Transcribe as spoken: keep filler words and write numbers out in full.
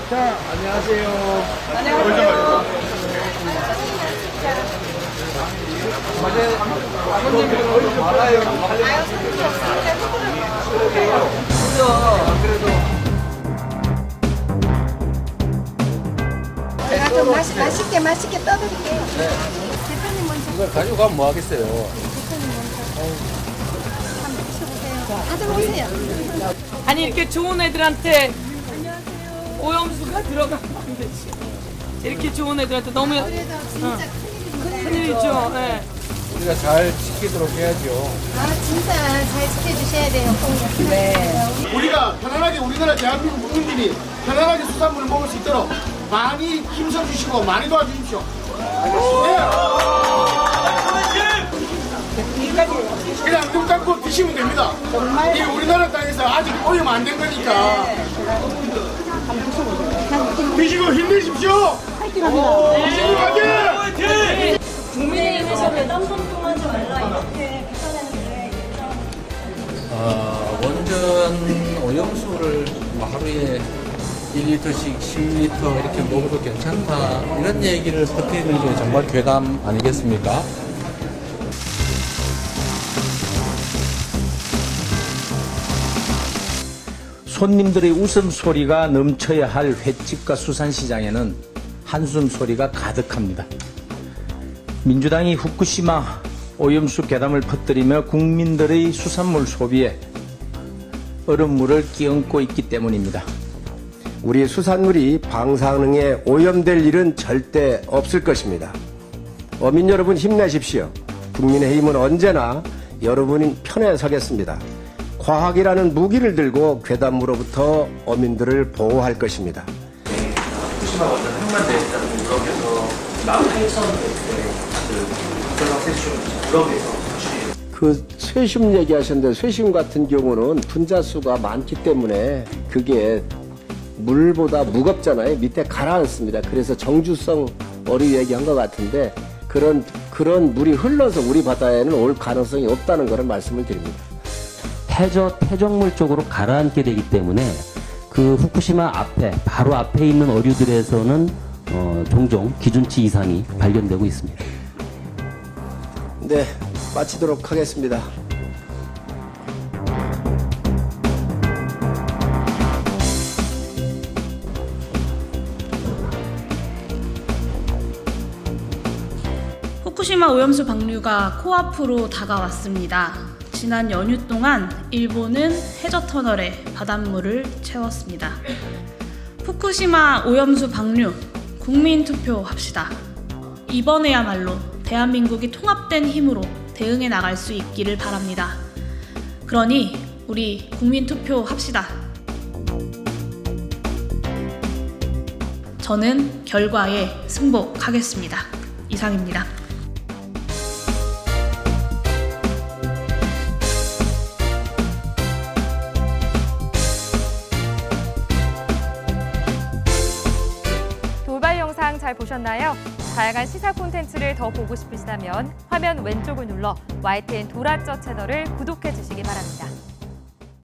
자, 안녕하세요. 안녕하세요. 어제 손님들이 얼굴 많아요. 그래도 제가 좀 맛, 맛있게 맛있게 떠드릴게요. 네. 대표님 먼저. 이걸 가지고 가면 뭐 하겠어요? 대표님 먼저. 한번 드셔보세요. 다들 오세요. 아니 이렇게 좋은 애들한테 오염수가 들어가면 안 되지. 이렇게 좋은 애들한테 너무 그래도 진짜 큰일입니다. 큰일이죠. 네. 우리가 잘 지키도록 해야죠. 아 진짜 잘 지켜주셔야 돼요. 꼭. 네. 우리가 편안하게 우리나라 대한민국 국민들이 편안하게 수산물을 먹을 수 있도록 많이 힘써 주시고 많이 도와주십시오. 네. 그냥 눈 감고 드시면 됩니다. 이 우리나라 땅에서 아직 오염 안 된 거니까. 드시고 힘내십시오. 드시고 화이팅! 국민의힘에서 배당금 통하지 말라 이렇게 비판했는데 어, 원전 오염수를 뭐 하루에 일 리터씩 십 리터 이렇게 먹어도 괜찮다 이런 얘기를 퍼뜨리는 게 정말 괴담 아니겠습니까? 손님들의 웃음소리가 넘쳐야 할 횟집과 수산시장에는 한숨소리가 가득합니다. 민주당이 후쿠시마 오염수 괴담을 퍼뜨리며 국민들의 수산물 소비에 얼음물을 끼얹고 있기 때문입니다. 우리 수산물이 방사능에 오염될 일은 절대 없을 것입니다. 어민 여러분 힘내십시오. 국민의힘은 언제나 여러분 편에 서겠습니다. 과학이라는 무기를 들고 괴담으로부터 어민들을 보호할 것입니다. 후쿠시마 원전 핵만대했다는 유럽에서 만 팔천 그 전력 세슘 유럽에서 그 쇠슘 얘기하셨는데 쇠슘 같은 경우는 분자수가 많기 때문에 그게 물보다 무겁잖아요. 밑에 가라앉습니다. 그래서 정주성 어류 얘기한 것 같은데 그런 그런 물이 흘러서 우리 바다에는 올 가능성이 없다는 것을 말씀을 드립니다. 해저 퇴적물 쪽으로 가라앉게 되기 때문에 그 후쿠시마 앞에 바로 앞에 있는 어류들에서는 어, 종종 기준치 이상이 발견되고 있습니다. 네, 마치도록 하겠습니다. 후쿠시마 오염수 방류가 코앞으로 다가왔습니다. 지난 연휴 동안 일본은 해저터널에 바닷물을 채웠습니다. 후쿠시마 오염수 방류 국민투표 합시다. 이번에야말로 대한민국이 통합된 힘으로 대응해 나갈 수 있기를 바랍니다. 그러니 우리 국민투표 합시다. 저는 결과에 승복하겠습니다. 이상입니다. 돌발 영상 잘 보셨나요? 다양한 시사 콘텐츠를 더 보고 싶으시다면 화면 왼쪽을 눌러 와이티엔 도라쩌 채널을 구독해 주시기 바랍니다.